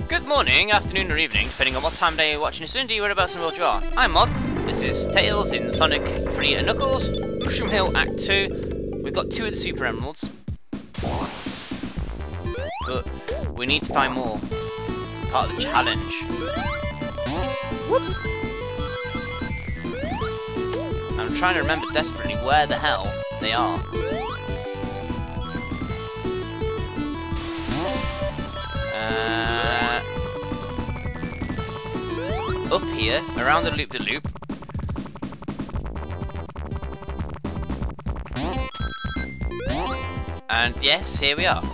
Good morning, afternoon or evening, depending on what time of day you're watching this, and whereabouts in the world you are. I'm MoD, this is Tails in Sonic 3 and Knuckles, Mushroom Hill Act 2. We've got 2 of the Super Emeralds. But we need to find more. It's part of the challenge. Whoop. I'm trying to remember desperately where the hell they are. Up here, around the loop-de-loop. And yes, here we are.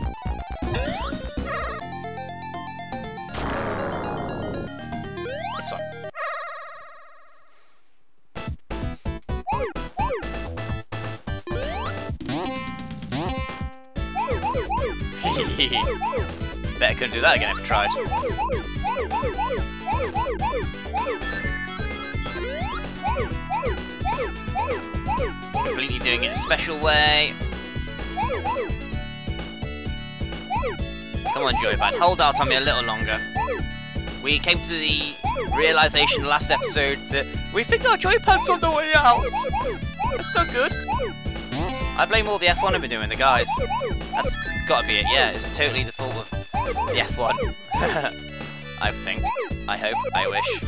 This one. Bet I couldn't do that again if I tried. Completely doing it in a special way. Come on, Joypad, hold out on me a little longer. We came to the realization last episode that we think our joypad's on the way out. That's not good. I blame all the F1 I've been doing, the guys. That's gotta be it, yeah, it's totally the fault of the F1. I think. I hope. I wish.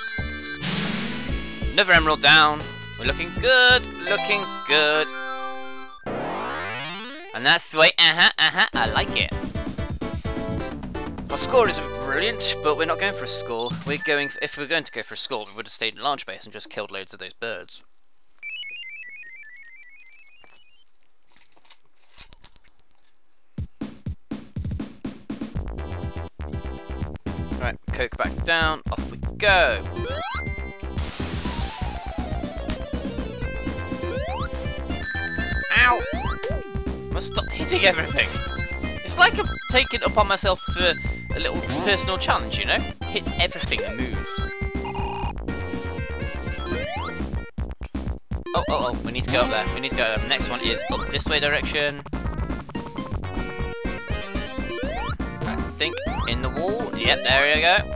Another emerald down. We're looking good. Looking good. And that's the way. I like it. Our score isn't brilliant, but we're not going for a score. We're going. If we were going to go for a score, we would have stayed in launch base and just killed loads of those birds. Right, coke back down, off we go! Ow! Must stop hitting everything! It's like I'm taking it upon myself for a little personal challenge, you know? Hit everything that moves. Oh, we need to go up there, we need to go up there. The next one is up this way direction. I think in the wall. Yep, there we go.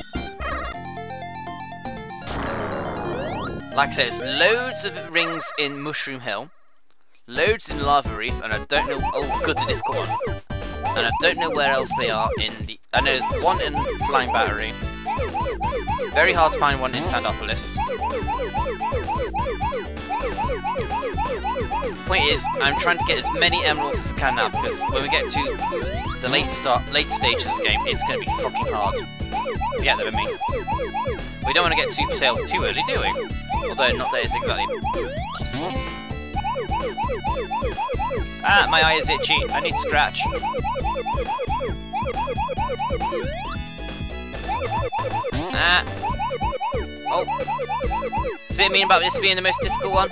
Like I said, there's loads of rings in Mushroom Hill, loads in Lava Reef, and I don't know. Oh, good, the difficult one. And I don't know where else they are in the. I know there's one in Flying Battery. Very hard to find one in Sandopolis. Point is, I'm trying to get as many emeralds as I can now, because when we get to the late stages of the game, it's going to be fucking hard to get them in me. We don't want to get super sales too early, do we? Although not that it's exactly possible. Ah, my eye is itchy. I need to scratch. Ah. Oh. See what I mean about this being the most difficult one?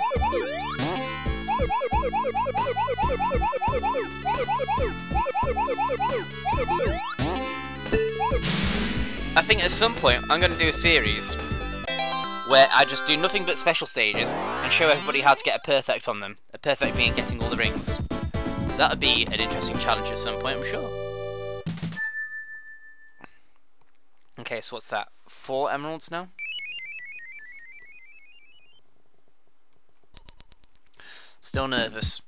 I think at some point I'm going to do a series where I just do nothing but special stages and show everybody how to get a perfect on them. A perfect being getting all the rings. That would be an interesting challenge at some point, I'm sure. Okay, so what's that? 4 emeralds now? Still nervous.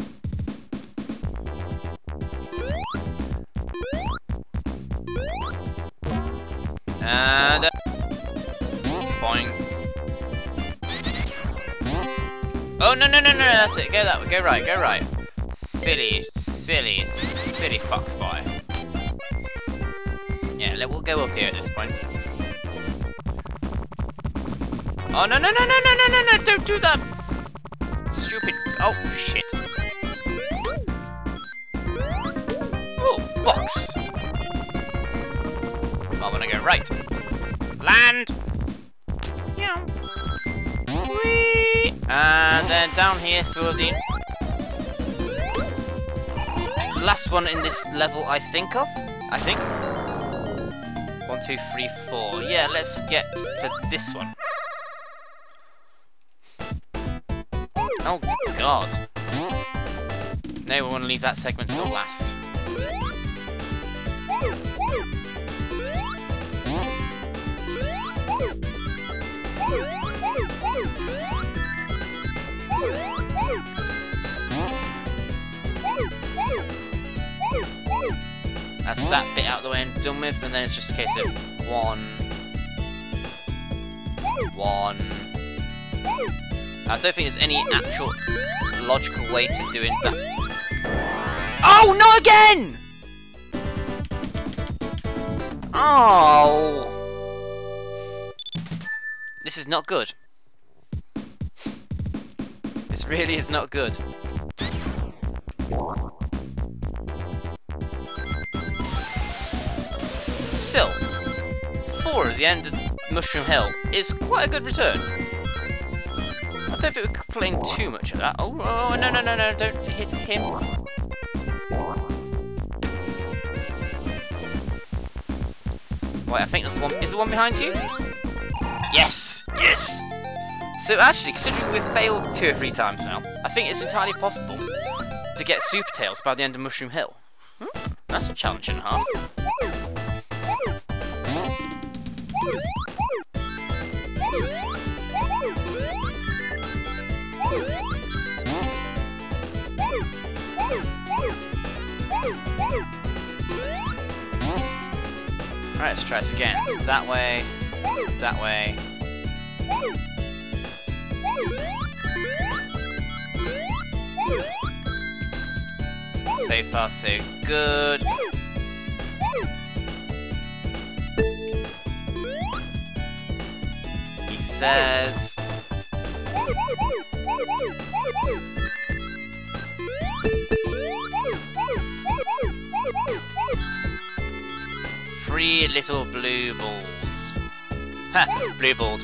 And boing. Oh no, that's it. Go that way. Go right. Go right. Silly fox boy. Yeah, we'll go up here at this point. Oh no! Don't do that. Stupid. Oh shit. Oh, box. I want to go right. Land. Yeah. Whee! And then down here for the last one in this level, I think. 1, 2, 3, 4. Yeah, let's get for this one. Oh god. No, we want to leave that segment till last. That's that bit out of the way and done with, and then it's just a case of 1, 1. I don't think there's any actual logical way to doing that. Oh, not again! Oh! This is not good. This really is not good. Still, 4 at the end of Mushroom Hill is quite a good return. I don't think we're playing too much of that. Oh, oh no, no, no, no, don't hit him. Wait, I think there's one. Is there one behind you? Yes! Yes! So actually, considering we've failed 2 or 3 times now, I think it's entirely possible to get Super Tails by the end of Mushroom Hill. That's a challenge and a half. Alright, let's try this again. That way. That way. So far, so good. He says... Three little blue balls. Ha! Blue balled.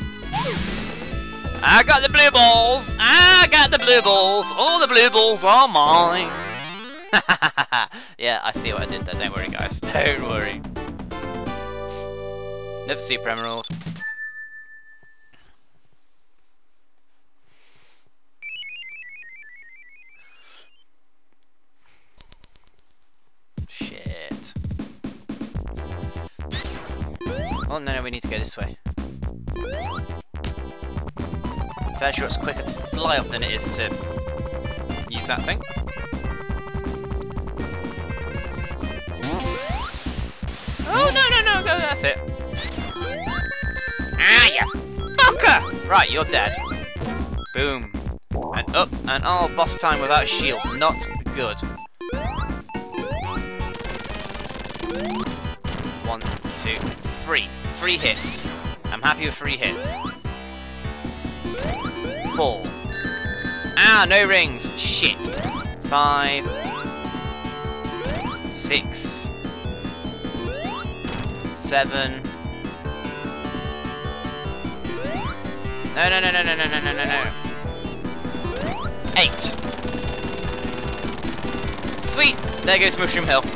I got the blue balls! I got the blue balls! All the blue balls are mine! Yeah, I see what I did there. Don't worry, guys. Don't worry. Never Super Emerald. Shit. Oh, no, we need to go this way. Fair sure it's quicker to fly up than it is to use that thing. Oh, no, no, no, go, that's it. Ah, you fucker! Right, you're dead. Boom. And up, and oh, boss time without shield. Not good. 1, 2, 3. 3 hits. I'm happy with 3 hits. 4. Ah, no rings. Shit. 5. 6. 7. No, no, no, no, no, no, no, no, no, no. 8. Sweet. There goes Mushroom Hill.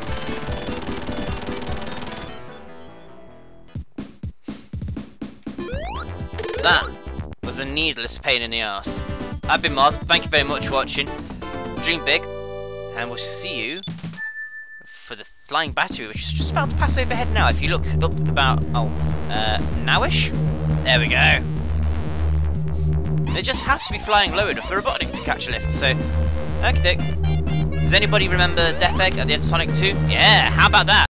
That was a needless pain in the arse. I've been MoD. Thank you very much for watching. Dream big, and we'll see you for the flying battery, which is just about to pass overhead now. If you look up about nowish, there we go. It just has to be flying low enough for Robotnik to catch a lift. So, okay. Does anybody remember Death Egg at the end of Sonic 2? Yeah, how about that?